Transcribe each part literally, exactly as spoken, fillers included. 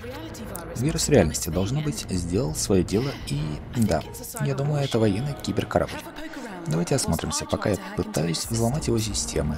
Вирус реальности, должно быть, сделал свое дело и... Да, я думаю, это военный киберкорабль. Давайте осмотримся, пока я пытаюсь взломать его системы.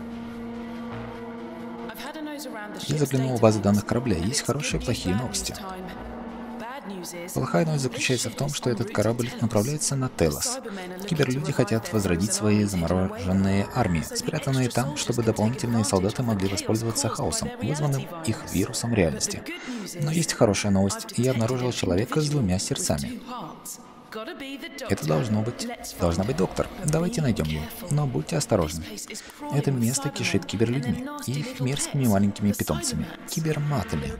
Я заглянул в базы данных корабля, есть хорошие и плохие новости. Плохая новость заключается в том, что этот корабль направляется на Телос. Киберлюди хотят возродить свои замороженные армии, спрятанные там, чтобы дополнительные солдаты могли воспользоваться хаосом, вызванным их вирусом реальности. Но есть хорошая новость. Я обнаружил человека с двумя сердцами. Это должно быть... Должна быть доктор. Давайте найдем ее. Но будьте осторожны. Это место кишит киберлюдьми и их мерзкими маленькими питомцами, киберматами.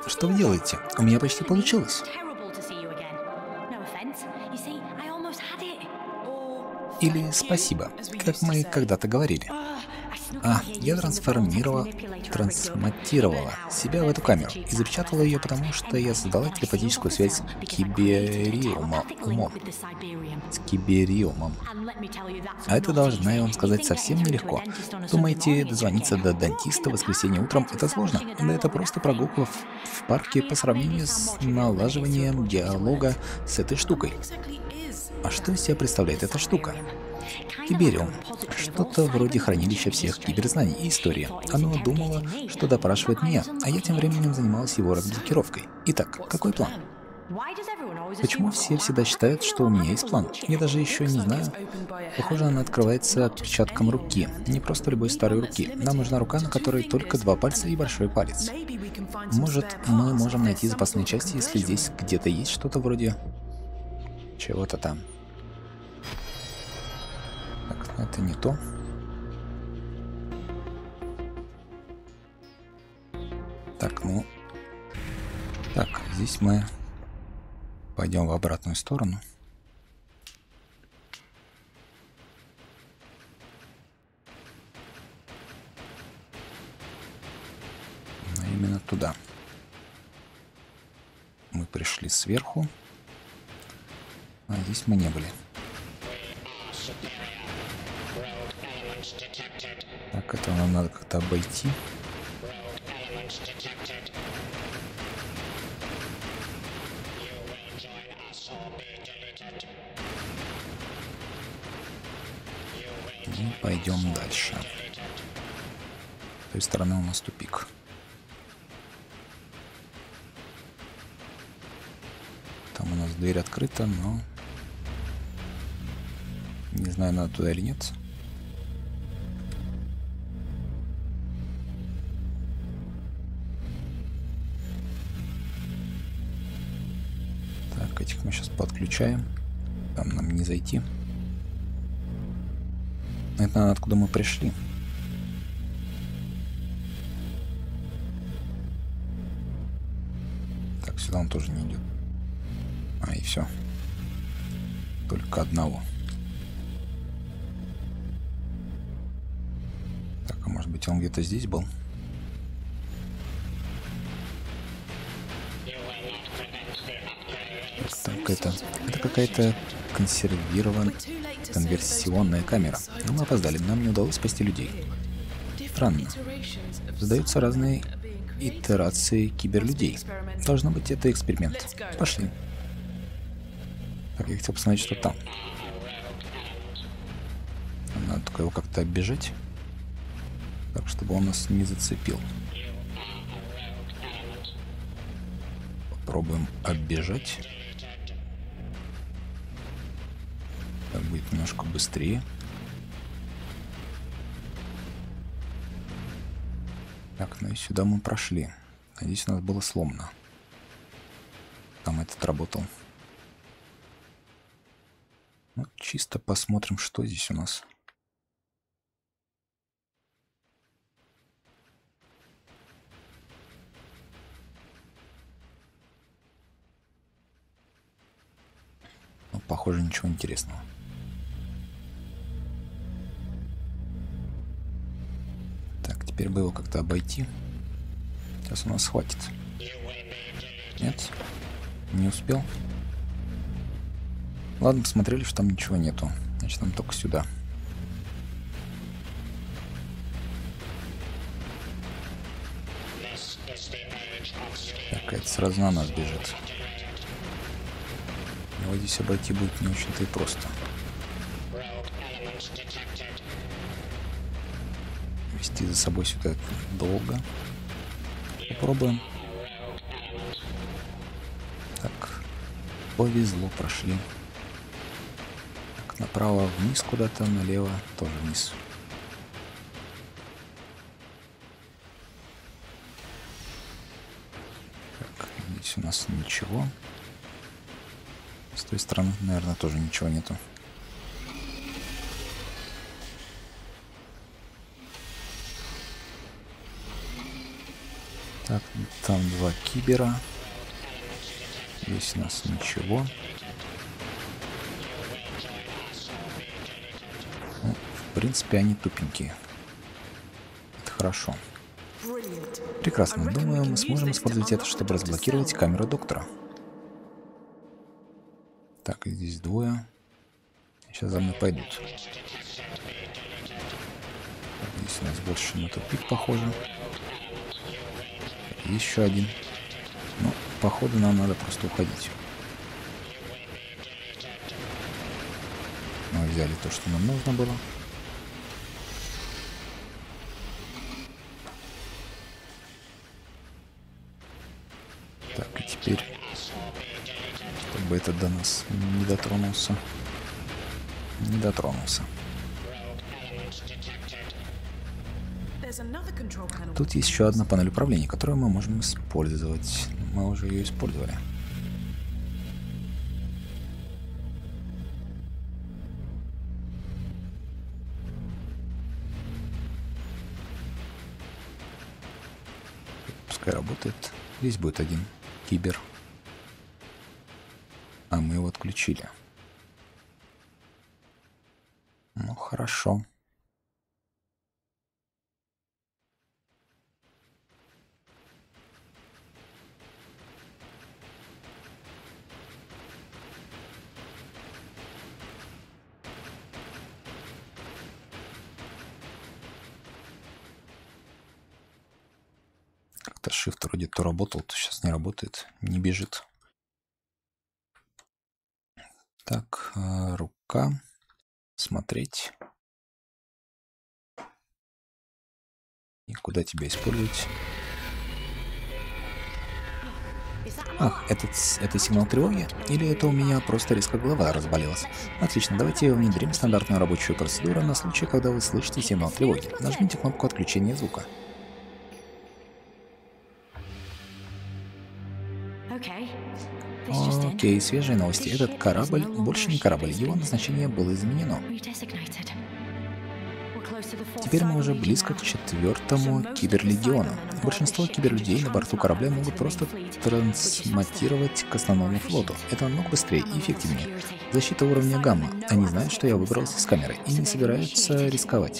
Что вы делаете? У меня почти получилось. Или спасибо, как мы когда-то говорили. А, я трансформировала, трансмутировала себя в эту камеру и запечатала ее, потому что я создала телепатическую связь с кибериумом. Умом. С кибериумом. А это, должна я вам сказать, совсем нелегко. Думаете, дозвониться до дантиста в воскресенье утром — это сложно? Да это просто прогулка в, в парке по сравнению с налаживанием диалога с этой штукой. А что из себя представляет эта штука? Кибериум. Что-то вроде хранилища всех киберзнаний и истории. Оно думало, что допрашивает меня, а я тем временем занималась его разблокировкой. Итак, какой план? Почему все всегда считают, что у меня есть план? Я даже еще не знаю. Похоже, она открывается отпечатком руки. Не просто любой старой руки. Нам нужна рука, на которой только два пальца и большой палец. Может, мы можем найти запасные части, если здесь где-то есть что-то вроде чего-то там. Так, это не то. Так, ну... Так, здесь мы пойдем в обратную сторону. Но именно туда. Мы пришли сверху, а здесь мы не были. Так, это нам надо как-то обойти. И пойдем дальше. С той стороны у нас тупик. Там у нас дверь открыта, но... Не знаю, надо туда или нет. Так, этих мы сейчас подключаем. Там нам не зайти. Это надо, откуда мы пришли. Так, сюда он тоже не идет. А, и все. Только одного. Так, а может быть он где-то здесь был? Так, это, это какая-то консервированная, конверсионная камера. Но мы опоздали, нам не удалось спасти людей. Странно. Задаются разные итерации киберлюдей. Должно быть, это эксперимент. Пошли. Так, я хотел посмотреть, что там. Надо только его как-то оббежать, так, чтобы он нас не зацепил. Попробуем оббежать. Так будет немножко быстрее. Так, ну и сюда мы прошли. Надеюсь, у нас было сломано. Там этот работал. Ну, чисто посмотрим, что здесь у нас. Ну, похоже, ничего интересного. Так, теперь бы его как-то обойти. Сейчас у нас хватит. Нет? Не успел? Ладно, посмотрели, что там ничего нету. Значит, нам только сюда. Так, это сразу на нас бежит. Его здесь обойти будет не очень-то и просто. Вести за собой сюда долго. Попробуем. Так, повезло, прошли. Так, направо вниз куда-то, налево тоже вниз. Так, здесь у нас ничего. С той стороны, наверное, тоже ничего нету. Так, там два кибера. Здесь у нас ничего. Ну, в принципе, они тупенькие. Это хорошо. Прекрасно. Думаю, мы сможем использовать это, чтобы разблокировать камеру доктора. Так, здесь двое. Сейчас за мной пойдут. Так, здесь у нас больше на тупик похоже. Еще один. Ну, походу нам надо просто уходить. Мы взяли то, что нам нужно было. Так, и теперь, чтобы этот до нас не дотронулся. Не дотронулся. Тут есть еще одна панель управления, которую мы можем использовать. Мы уже ее использовали. Пускай работает. Здесь будет один кибер. А мы его отключили. Ну, хорошо. Как-то shift вроде то работал, то сейчас не работает, не бежит. Так, рука. Смотреть. И куда тебя использовать? Ах, этот, это сигнал тревоги? Или это у меня просто резко голова разболелась? Отлично, давайте внедрим стандартную рабочую процедуру на случай, когда вы слышите сигнал тревоги. Нажмите кнопку отключения звука. Окей, свежие новости. Этот корабль больше не корабль, его назначение было изменено. Теперь мы уже близко к четвертому киберлегиону. Большинство киберлюдей на борту корабля могут просто трансмотировать к основному флоту. Это намного быстрее и эффективнее. Защита уровня гамма. Они знают, что я выбрался из камеры и не собираются рисковать.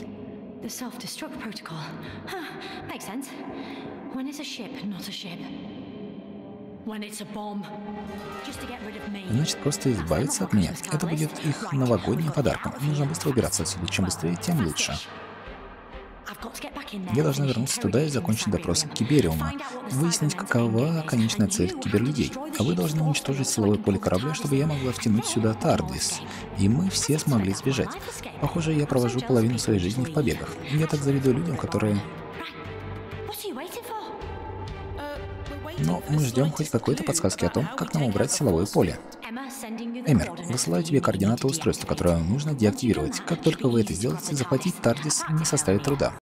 Значит, просто избавиться от меня. Это будет их новогодним подарком. Нужно быстро убираться отсюда. Чем быстрее, тем лучше. Я должна вернуться туда и закончить допрос Кибериума, выяснить, какова конечная цель киберлюдей. А вы должны уничтожить силовое поле корабля, чтобы я могла втянуть сюда Тардис. И мы все смогли сбежать. Похоже, я провожу половину своей жизни в побегах. Я так завидую людям, которые... Но мы ждем хоть какой-то подсказки о том, как нам убрать силовое поле. Эмер, высылаю тебе координаты устройства, которое нужно деактивировать. Как только вы это сделаете, захватить Тардис не составит труда.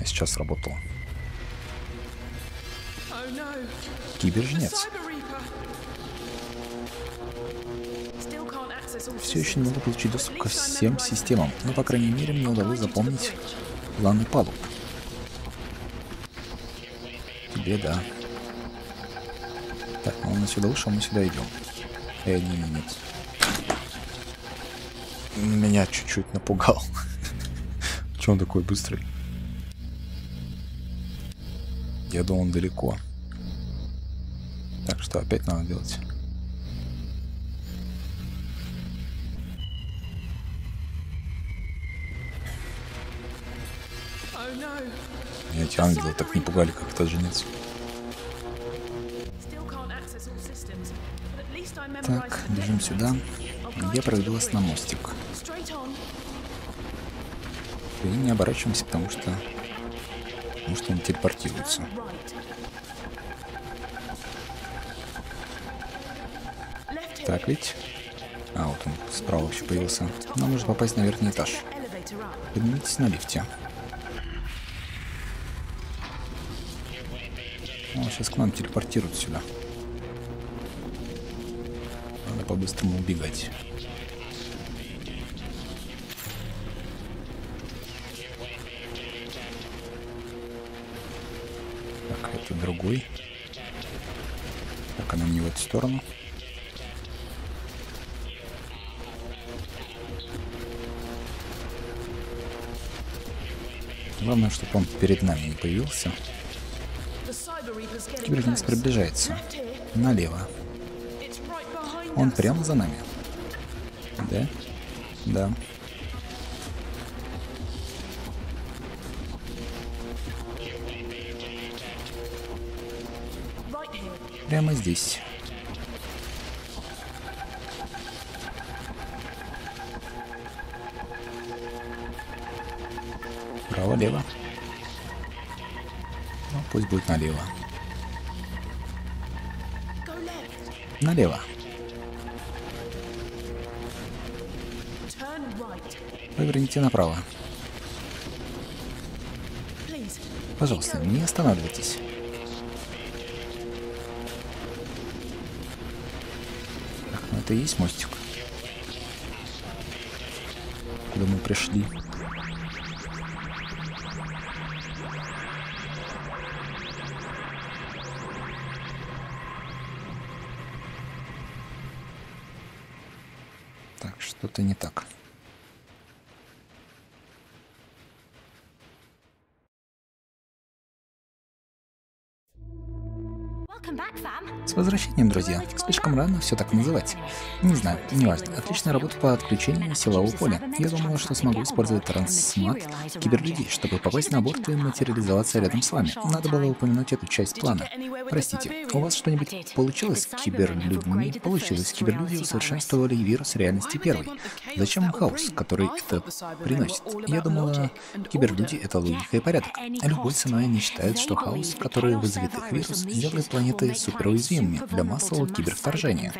сейчас сработало. Кибержнец. Все еще не могу получить доступ ко всем системам, но, по крайней мере, мне удалось запомнить планы палуб. Беда. Так, ну он отсюда вышел, мы сюда идем. Э, не, не, нет. Меня чуть-чуть напугал. Че он такой быстрый? Я думал, он далеко. Так, что опять надо делать? Меня эти ангелы так не пугали, как этот жнец. Так, бежим сюда. Я проведу вас на мостик. И не оборачиваемся, потому что... Потому что он телепортируется. Так ведь? А, вот он справа еще появился. Нам нужно попасть на верхний этаж. Поднимитесь на лифте. О, сейчас к нам телепортируют сюда. Надо по-быстрому убегать. Так, это другой. Так, а нам не в эту сторону. Главное, чтобы он перед нами не появился. Кибержнец приближается. Налево. Он прямо за нами. Да? Да. Прямо здесь. Право-лево. Ну, пусть будет налево. Налево. Поверните направо. Пожалуйста, не останавливайтесь. Так, ну это и есть мостик. Куда мы пришли? Так, что-то не так. С возвращением, друзья. Слишком рано все так называть. Не знаю, неважно. Отличная работа по отключению силового поля. Я думала, что смогу использовать трансмат киберлюдей, чтобы попасть на борт и материализоваться рядом с вами. Надо было упомянуть эту часть плана. Простите, у вас что-нибудь получилось с киберлюдьми? Получилось. Киберлюди усовершенствовали вирус реальности первый. Зачем им хаос, который это приносит? Я думала, киберлюди — это логика и порядок. Любой ценой они считают, что хаос, который вызовет их вирус, сделает планеты суперуязвимыми для массового кибервторжения.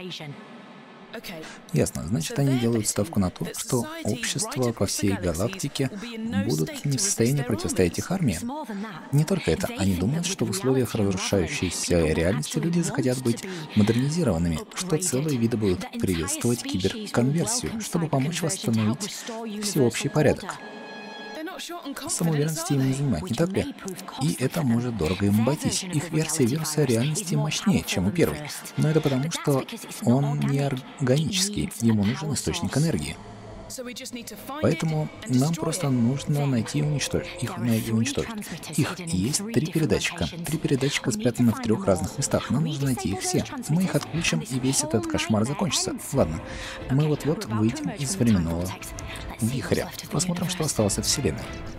Ясно, значит, они делают ставку на то, что общества по всей галактике будут не в состоянии противостоять их армии. Не только это, они думают, что в условиях разрушающейся реальности люди захотят быть модернизированными, что целые виды будут приветствовать киберконверсию, чтобы помочь восстановить всеобщий порядок. Самоуверенности им не занимать, не так ли? И это может дорого им обойтись. Их версия вируса реальности мощнее, чем у первой. Но это потому, что он не органический, ему нужен источник энергии. Поэтому нам просто нужно найти и уничтожить их. Найти и уничтожить. Их есть три передатчика. Три передатчика спрятаны в трех разных местах. Нам нужно найти их все. Мы их отключим, и весь этот кошмар закончится. Ладно, мы вот-вот выйдем из временного вихря. Посмотрим, что осталось от Вселенной.